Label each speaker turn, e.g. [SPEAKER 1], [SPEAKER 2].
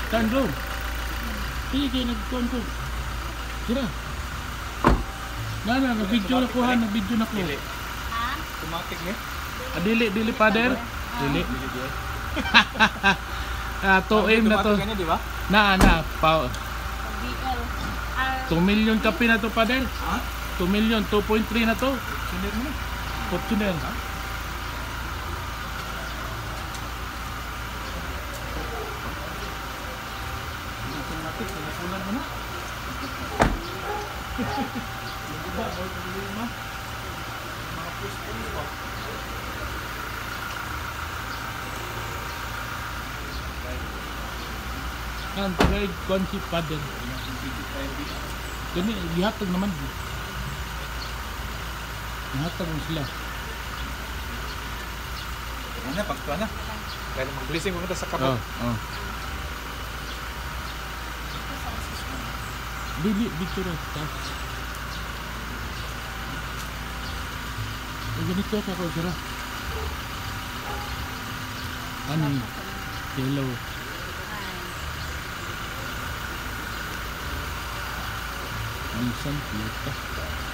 [SPEAKER 1] Tandro. Sige, nagkuhan ko. Tira. Nag-video na ko ha, nag-video na ko.
[SPEAKER 2] Ha?
[SPEAKER 3] Tumatik niya?
[SPEAKER 1] Dili, father. Dili. Tuim na to.
[SPEAKER 3] Tumatik niya, di ba?
[SPEAKER 1] Pa.
[SPEAKER 2] BL.
[SPEAKER 1] 2 million kape na to, father.
[SPEAKER 3] Ha?
[SPEAKER 1] 2 million, 2.3 na to.
[SPEAKER 3] Sunod mo na.
[SPEAKER 1] Fortuner.
[SPEAKER 3] Tumatik, sinapunan mo na. Yung iba, bawal problema. Mga push-push ba?
[SPEAKER 1] Yan, try concept father. Gani, ihatag naman. Ihatag mo sila.
[SPEAKER 3] Ano na, pagtuwa na. Kaya mag-blessing mo sa kapal.
[SPEAKER 1] Oh. Dili, dito rin. Ganito ako, sira. Ano yun? Yellow. Minsan, cute ka.